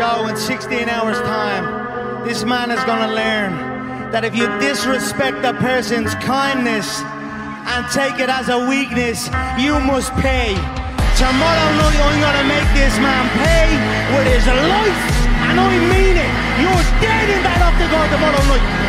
show in 16 hours' time, this man is going to learn that if you disrespect a person's kindness and take it as a weakness, you must pay. Tomorrow night I'm going to make this man pay with his life, and I mean it. You're dead in that octagon tomorrow night.